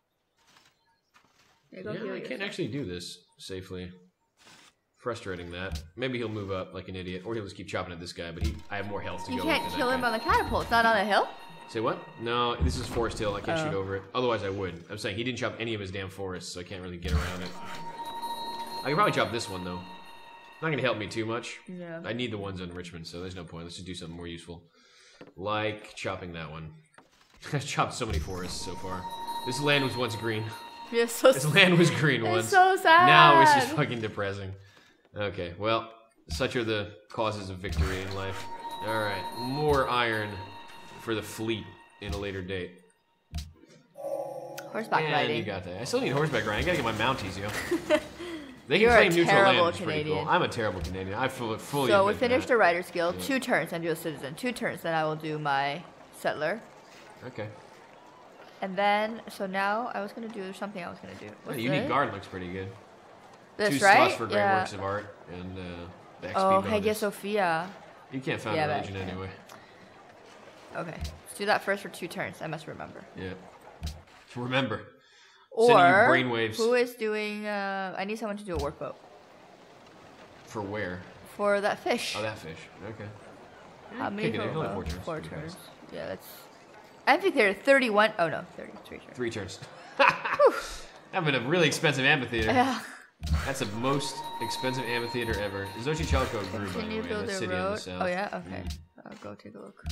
Yeah, go Yeah, heal I can't yourself. actually do this safely. Frustrating that. Maybe he'll move up like an idiot, or he'll just keep chopping at this guy. But I have more health to You go. can't with than kill that him guy. on the catapult. It's not on a hill? Say what? No, this is Forest Hill. I can't Oh. shoot over it. Otherwise, I would. I'm saying he didn't chop any of his damn forests, so I can't really get around it. I can probably chop this one though. Not gonna help me too much. Yeah. I need the ones on Richmond, so there's no point. Let's just do something more useful, like chopping that one. I've chopped so many forests so far. This land was once green. You're so This land was green It's once. so sad. Now it's just fucking depressing. Okay, well, such are the causes of victory in life. Alright, more iron for the fleet in a later date. Horseback And riding. you got that. I still need horseback riding. I gotta get my mounties, yo. They can You're a claim neutral terrible land, it's pretty cool. Canadian. I'm a terrible Canadian. I fully So we admit finished that. the rider skill. 2 turns and do a citizen. 2 turns, then I will do my settler. Okay. And then, so now I was gonna do something I was gonna do. Yeah, What's Unique this? Guard looks pretty good. This, 2 right? slots for great Yeah. works of art and the XP Oh, bonus. Hagia Sophia. You can't found Yeah, a but I religion can't. anyway. Okay, let's do that first for 2 turns. I must remember. Yeah. Remember. Sending you Or brainwaves. who is doing? I need someone to do a workboat For where? for that fish. Oh, that fish. Okay. How many Kick it in. Only total? 4 turns. 4 Pretty turns. fast. Yeah, that's. I think there are 31. Oh no, 33 turns. 3 turns. I'm in a really expensive amphitheater. Yeah. That's the most expensive amphitheater ever. Xochicalco grew, by the Continue way, build the a city on road. the south. Oh yeah. Okay. I'll go take a look.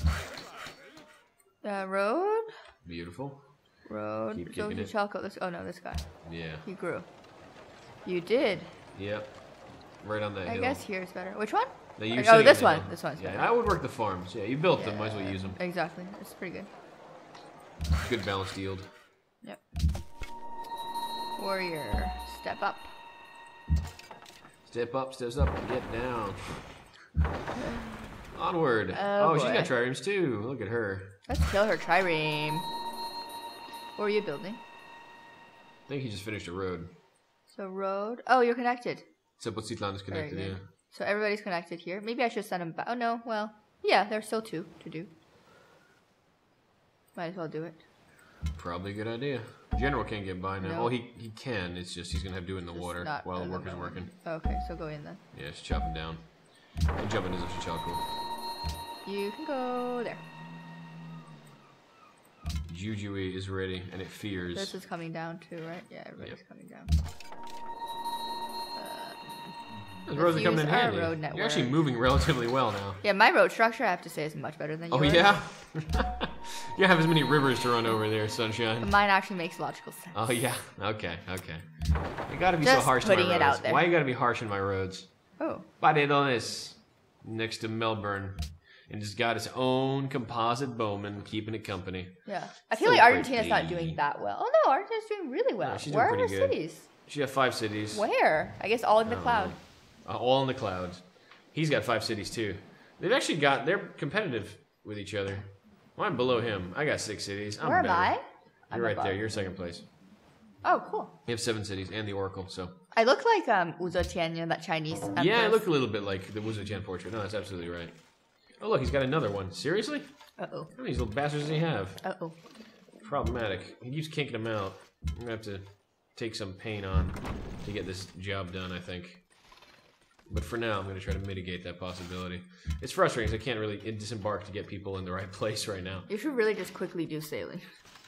Road. Beautiful. Road. Keep kicking it. Xochicalco. Oh no, this guy. Yeah. He grew. You did. Yep. Right on that I hill. guess here's better. Which one? No, you're Oh, sitting this on the one. hill. This one's Yeah, better. I would work the farms. Yeah, you built them. Might as well use them. Exactly. It's pretty good. Good balanced yield. Yep. Warrior. Step up. Step up, steps up, and get down. Onward. Oh, She's boy. got triremes too. Look at her. Let's kill her trireme. What are you building? I think he just finished a road. So road. Oh, you're connected. Tepoztlan is Very connected, good. yeah. So everybody's connected here. Maybe I should send them back. Oh no. Well, yeah, there's still 2 to do. Might as well do it. Probably a good idea. General can't get by now. No. Well, he can. It's just he's gonna have to do it in the Just water not while the in worker's water. working. Okay, so go in then. Yeah, just chop him down. And jump into Xochicalco. You can go there. Jujui is ready, and it fears. This is coming down too, right? Yeah, everybody's coming down. Those roads are coming in use our handy. road network. You're actually moving relatively well now. Yeah, my road structure, I have to say, is much better than yours. Oh, yeah? You don't have as many rivers to run over there, Sunshine. But mine actually makes logical sense. Oh, yeah. Okay. You gotta be so Just harsh to my putting roads. it out there. Why you gotta be harsh in my roads? Oh. Paredones, next to Melbourne. And it's got its own composite bowman keeping it company. Yeah. I feel So like Argentina's not pretty. doing that well. Oh, no, Argentina's doing really well. Yeah, she's Where doing are her pretty good. cities? She got 5 cities. Where? I guess all in the I don't cloud. know. All in the clouds. He's got 5 cities too. They're competitive with each other. Well, I'm below him. I got 6 cities. I'm Where am better. I? You're I'm right above. there. You're second place. Oh, cool. You have 7 cities and the Oracle, so. I look like Wu Zetian, you know, that Chinese empress. Yeah, I look a little bit like the Wuzu-Tian portrait. No, that's absolutely right. Oh, look, he's got another one. Seriously? Uh-oh. How many of these little bastards does he have? Uh-oh. Problematic. He keeps kinking them out. I'm gonna have to take some pain on to get this job done, I think. But for now, I'm gonna try to mitigate that possibility. It's frustrating because I can't really disembark to get people in the right place right now. You should really just quickly do sailing.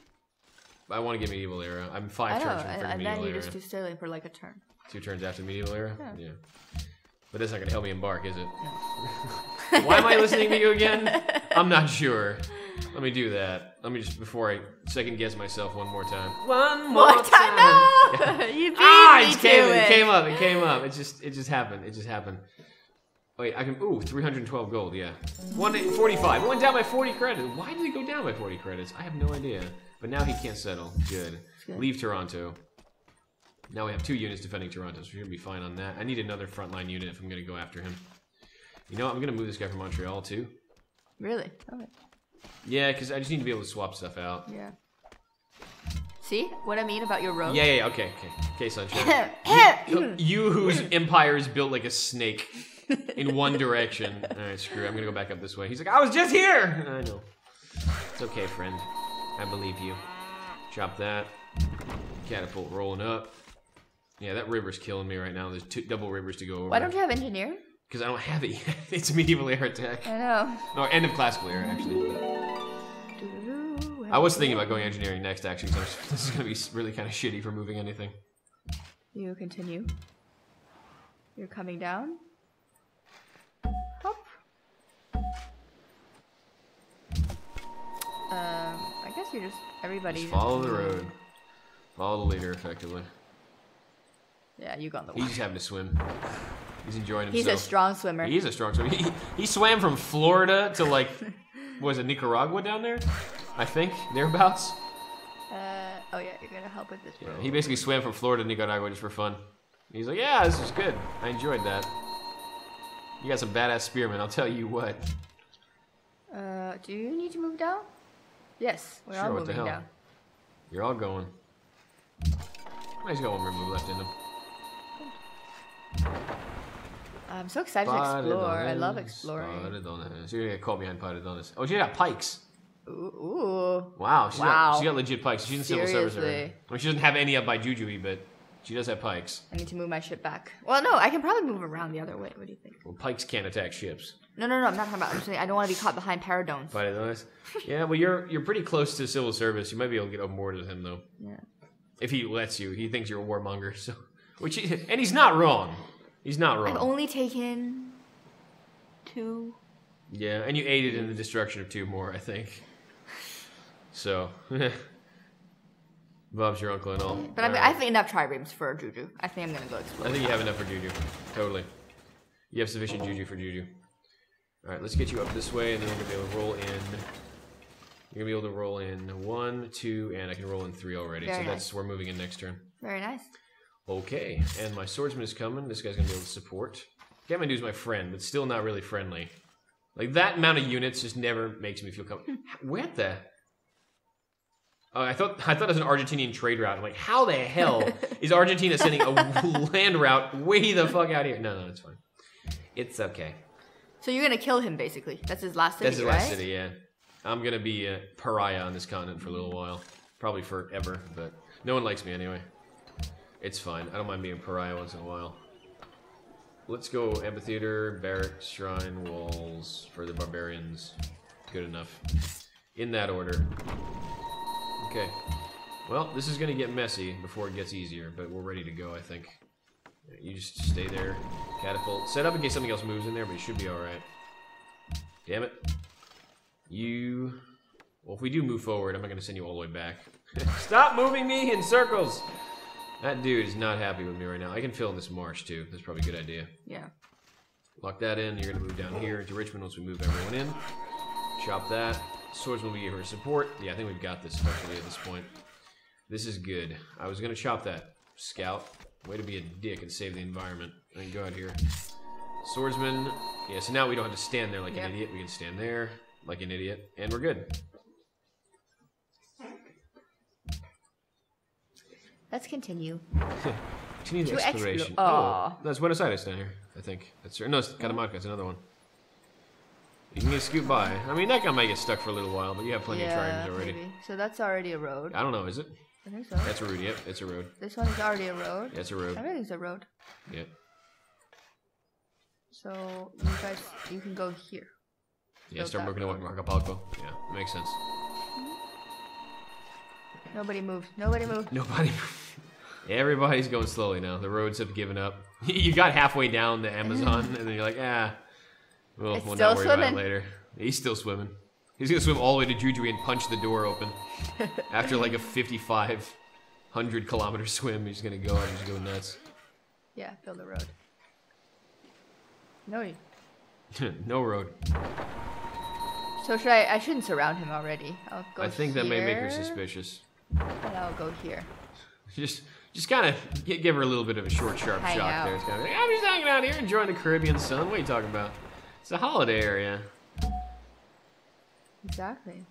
I want to get medieval era. I'm 5 I know, turns from freaking and then medieval you era. just do sailing for like a turn. 2 turns after medieval era? Yeah. But that's not gonna help me embark, is it? Why am I listening to you again? I'm not sure. Let me do that. Let me just, before I second guess myself one more time. One more What time? No! You beat me to it it. came up. It just happened. Wait, I can, ooh, 312 gold, yeah. 145, it went down by 40 credits. Why did it go down by 40 credits? I have no idea. But now he can't settle, good. Leave Toronto. Now we have 2 units defending Toronto, so we're gonna be fine on that. I need another frontline unit if I'm gonna go after him. You know what, I'm gonna move this guy from Montreal too. Really? Okay. Yeah, because I just need to be able to swap stuff out. Yeah. See what I mean about your road? Yeah, okay, Sunshine. You whose empire is built like a snake in one direction. Alright, screw it, I'm gonna go back up this way. He's like, I was just here! I know. It's okay, friend. I believe you. Chop that. Catapult rolling up. Yeah, that river's killing me right now. There's 2 double rivers to go over. Why don't you have engineering? Because I don't have it yet. It's medieval era tech. I know. No, end of classical era, actually. I was thinking about going engineering next, actually, because this is going to be really kind of shitty for moving anything. You continue. You're coming down. Hop. I guess you're just everybody. Just follow the road. Follow the leader, effectively. Yeah, you got the He's one. just having to swim. He's enjoying himself. He's a strong swimmer. He is a strong swimmer. He swam from Florida to, like, was it Nicaragua down there? I think, thereabouts. Oh yeah, you're gonna help with this. Yeah, he basically swam from Florida to Nicaragua just for fun. He's like, yeah, this is good. I enjoyed that. You got some badass spearmen, I'll tell you what. Do you need to move down? Yes, we're all Sure, what the moving hell? down. You're all going. He's got one more move left in him. I'm so excited to explore. I love Paredones, exploring. Paredones. So you're gonna get caught behind Paredones. Oh, she got pikes. Ooh. Wow, Wow. she got legit pikes. She's in civil service already. Seriously. I mean, she doesn't have any up by Jujuy, but she does have pikes. I need to move my ship back. Well, no, I can probably move around the other way. What do you think? Well, pikes can't attack ships. No, I'm not talking about. I'm saying I don't want to be caught behind Paradones. Paredones. Yeah, well, you're pretty close to civil service. You might be able to get on board with him though. Yeah. If he lets you, he thinks you're a warmonger. So, and he's not wrong. He's not wrong. I've only taken 2. Yeah, and you aided in the destruction of 2 more, I think. So, Bob's your uncle and all. But I have enough triremes for Juju. I think I'm gonna go explore. I think you have enough for Juju. Totally. You have sufficient Juju for Juju. Alright, let's get you up this way, and then we're gonna be able to roll in. You're gonna be able to roll in 1, 2, and I can roll in 3 already. Very so nice. we're moving in next turn. Very nice. Okay, and my swordsman is coming. This guy's gonna be able to support. Kathmandu's my friend, but still not really friendly. Like, that amount of units just never makes me feel comfortable. Where the... Oh, I thought it was an Argentinian trade route. I'm like, how the hell is Argentina sending a land route way the fuck out here? No, it's fine. It's okay. So you're gonna kill him, basically. That's his last city, That's his right? last city, yeah. I'm gonna be a pariah on this continent for a little while. Probably forever, but no one likes me anyway. It's fine. I don't mind being a pariah once in a while. Let's go amphitheater, barracks, shrine, walls for the barbarians. Good enough. In that order. Okay. Well, this is gonna get messy before it gets easier, but we're ready to go, I think. You just stay there. Catapult. Set up in case something else moves in there, but you should be alright. Damn it. You... Well, if we do move forward, I'm not going to send you all the way back. Stop moving me in circles! That dude is not happy with me right now. I can fill in this marsh, too. That's probably a good idea. Yeah. Lock that in. You're going to move down here into Richmond once we move everyone in. Chop that. Swordsman will be here for support. Yeah, I think we've got this effectively at this point. This is good. I was going to chop that. Scout. Way to be a dick and save the environment. I can go out here. Swordsman. Yeah, so now we don't have to stand there like an idiot. We can stand there like an idiot. And we're good. Let's continue. Continue the exploration. Oh, that's Buenos Aires down here, I think. That's no, it's Catamarca. It's another one. You can get scoot by. I mean, that guy might get stuck for a little while, but you have plenty of triangles already. Maybe. So that's already a road. I don't know, is it? I think so. That's a road, yep, it's a road. This one is already a road. Yeah, it's a road. Everything's a road. Yep. So you guys, you can go here. Yeah, start working on Acapulco. Yeah, makes sense. Nobody moved. Nobody moved. Nobody moved. Everybody's going slowly now. The roads have given up. You got halfway down the Amazon, and then you're like, we'll not worry about it later. He's still swimming. He's gonna swim all the way to Jujuy and punch the door open. After like a 5,500 kilometer swim, he's gonna go out and just go nuts. Yeah, build a road. No. No road. So should I shouldn't surround him already. I'll go I think here, that may make her suspicious. And I'll go here. Just kind of give her a little bit of a short, sharp Hang shock out. there. It's kind of like, I'm just hanging out here enjoying the Caribbean sun. What are you talking about? It's a holiday area. Exactly.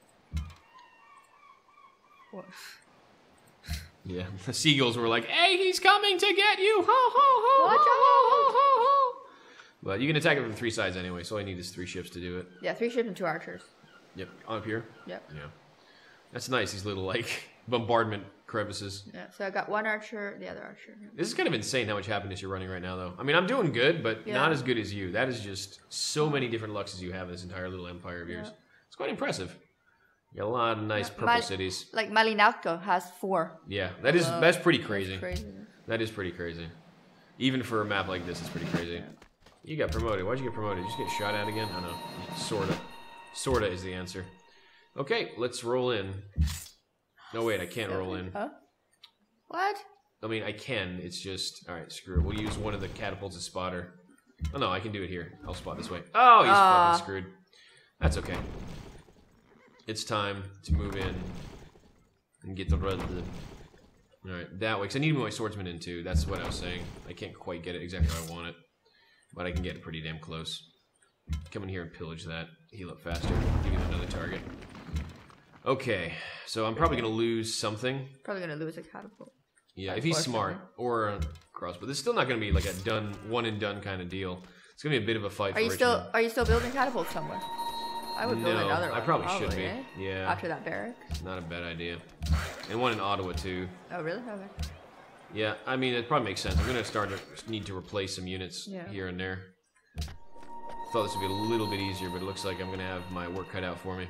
What? Yeah, the seagulls were like, hey, he's coming to get you! Ho, ho, ho, Watch ho, ho, out! ho, ho. But you can attack it from 3 sides anyway, so all I need is 3 ships to do it. Yeah, 3 ships and 2 archers. Yep, up here? Yep. Yeah. That's nice, these little, like, bombardment crevices. Yeah, so I got 1 archer, the other archer. This is kind of insane how much happiness you're running right now, though. I mean, I'm doing good, but not as good as you. That is just so many different luxes you have in this entire little empire of yours. Yeah. It's quite impressive. You got a lot of nice purple cities. Like Malinalco has 4. Yeah, that's pretty crazy. That's crazy. That is pretty crazy. Even for a map like this, it's pretty crazy. Yeah. You got promoted. Why'd you get promoted? Did you just get shot at again? I don't know. Sorta. Sorta is the answer. Okay, let's roll in. No, wait, I can't roll in. Huh? What? I mean, I can. It's just... Alright, screw it. We'll use one of the catapults as spotter. Oh, no, I can do it here. I'll spot this way. Oh, he's fucking screwed. That's okay. It's time to move in and get the red. Alright, that way. Because I need my swordsman in, too. That's what I was saying. I can't quite get it exactly how I want it. But I can get it pretty damn close. Come in here and pillage that. Heal up faster. Give him another target. Okay, so I'm probably going to lose something. Probably going to lose a catapult. Yeah, if he's smart. Or a crossbow. This is still not going to be like a done, one and done kind of deal. It's going to be a bit of a fight for Richmond. Are you still building catapults somewhere? I would build another one. I probably should be. Eh? Yeah. After that barracks. Not a bad idea. And one in Ottawa, too. Oh, really? Okay. Yeah, I mean, it probably makes sense. I'm going to need to replace some units here and there. Thought this would be a little bit easier, but it looks like I'm going to have my work cut out for me.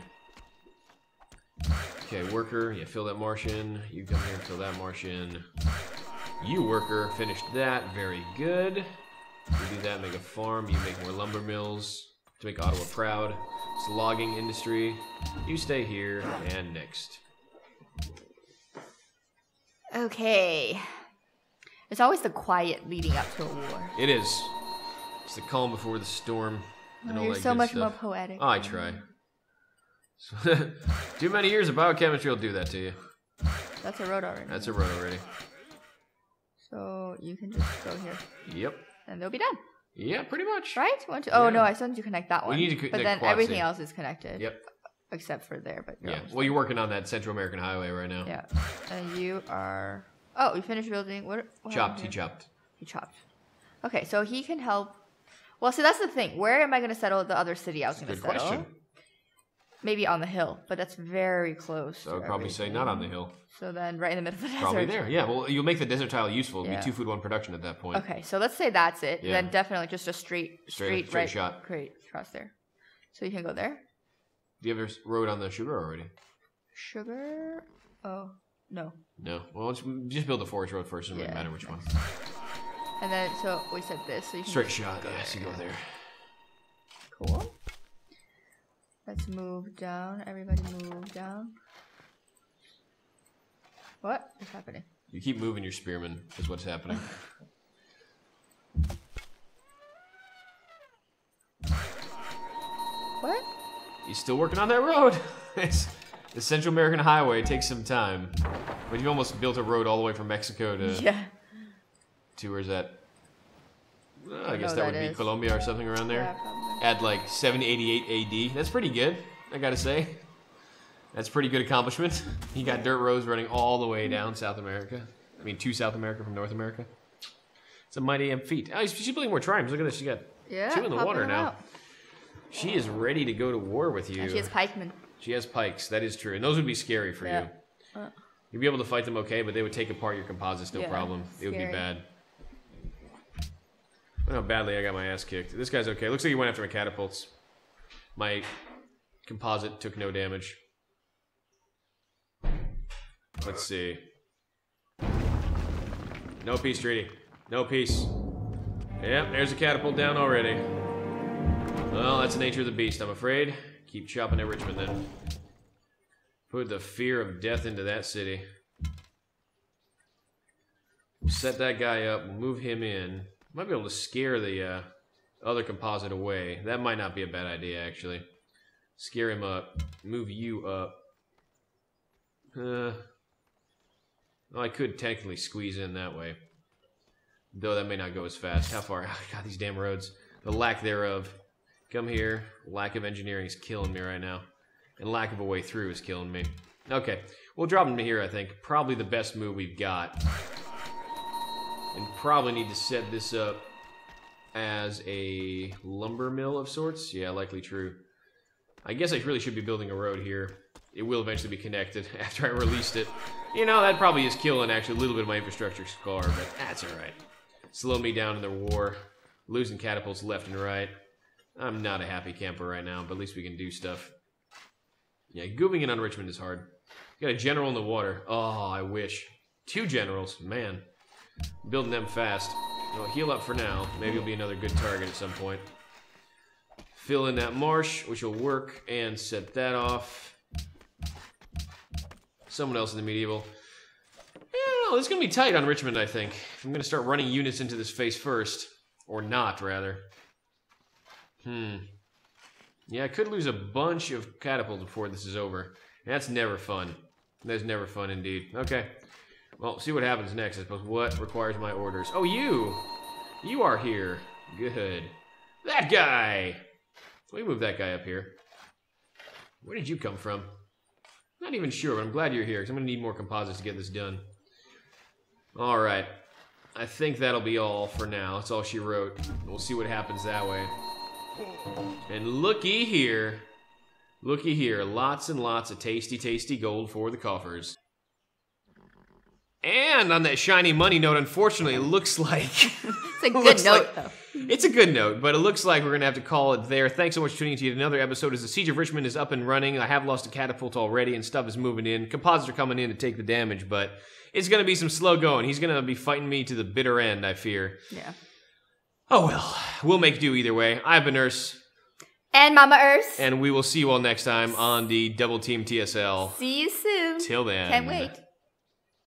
Okay, worker, yeah, fill that marsh in. You come here and fill that marsh in. You, worker, finished that. Very good. You do that, make a farm. You make more lumber mills to make Ottawa proud. It's logging industry. You stay here, and next. Okay. It's always the quiet leading up to a war. It is. It's the calm before the storm. And all You're that so good much stuff. more poetic. Oh, I try. Too many years of biochemistry will do that to you. That's a road already. That's a road already. So you can just go here. Yep. And they'll be done. Yeah, pretty much. Right? Oh, no, I still need to connect that one. We need to but then everything else is connected. Yep. Except for there, but yeah. Well, you're working on that Central American Highway right now. Yeah. And you are... Oh, you finished building... What chopped. He chopped. He chopped. Okay, so he can help... Well, see, that's the thing. Where am I going to settle the other city I was going to settle? Good question. Maybe on the hill, but that's very close. So I would probably say not on the hill. So then right in the middle of the desert. Probably there. Yeah, well, you'll make the desert tile useful. It'll be 2 food, 1 production at that point. Okay, so let's say that's it. Yeah. Then definitely just a straight right shot. Great, cross there. So you can go there. Do you have a road on the sugar already? Sugar? Oh, no. No. Well, let's just build the forest road first. It doesn't really matter which one. And then, so we said this. So you can Straight just shot. go Yeah, so you go there. Cool. Let's move down. Everybody move down. What is happening? You keep moving your spearmen, is what's happening. What? He's still working on that road. It's the Central American Highway. It takes some time. But you've almost built a road all the way from Mexico to... Yeah. To where's that? I guess know that would that be is. Colombia or something around there. Yeah, probably. At like 788 AD. That's pretty good, I gotta say. That's pretty good accomplishment. He got dirt roads running all the way down South America. I mean, to South America from North America. It's a mighty feat. Oh, she's building more triumphs. Look at this. She got two in the popping water them now. out. She is ready to go to war with you. And she has pikemen. She has pikes. That is true. And those would be scary for Yeah. you. You'd be able to fight them okay, but they would take apart your composites, no Yeah, problem. It would be scary. bad. Look how badly I got my ass kicked. This guy's okay. Looks like he went after my catapults. My composite took no damage. Let's see. No peace treaty. No peace. Yep, there's a catapult down already. Well, that's the nature of the beast, I'm afraid. Keep chopping at Richmond then. Put the fear of death into that city. We'll set that guy up. We'll move him in. Might be able to scare the other composite away. That might not be a bad idea, actually. Scare him up. Move you up. Well, I could technically squeeze in that way. Though that may not go as fast. How far? Oh, God, these damn roads. The lack thereof. Come here. Lack of engineering is killing me right now. And lack of a way through is killing me. Okay. We'll drop him here, I think. Probably the best move we've got. And probably need to set this up as a lumber mill of sorts. Yeah, likely true. I guess I really should be building a road here. It will eventually be connected after I released it. You know, that probably is killing actually a little bit of my infrastructure scar, but that's alright. Slow me down in their war. Losing catapults left and right. I'm not a happy camper right now, but at least we can do stuff. Yeah, goobing in on Richmond is hard. Got a general in the water. Oh, I wish. 2 generals, man. Building them fast. I'll heal up for now. Maybe it'll be another good target at some point. Fill in that marsh, which will work, and set that off. Someone else in the medieval. Yeah, this is going to be tight on Richmond, I think. If I'm going to start running units into this face first. Or not, rather. Yeah, I could lose a bunch of catapults before this is over. That's never fun. That's never fun indeed. Okay. Well, see what happens next, I suppose. What requires my orders? Oh, you! You are here. Good. That guy! Let me move that guy up here. Where did you come from? Not even sure, but I'm glad you're here, because I'm going to need more composites to get this done. Alright. I think that'll be all for now. That's all she wrote. We'll see what happens that way. And looky here. Looky here. Lots and lots of tasty, tasty gold for the coffers. And on that shiny money note, unfortunately, it looks like... It's a good note, though. It's a good note, but it looks like we're going to have to call it there. Thanks so much for tuning in to yet another episode as the Siege of Richmond is up and running. I have lost a catapult already, and stuff is moving in. Composites are coming in to take the damage, but it's going to be some slow going. He's going to be fighting me to the bitter end, I fear. Yeah. Oh well, we'll make do either way. I've been Urs. And Mama Earth. And we will see you all next time on the Double Team TSL. See you soon. Till then. Can't wait.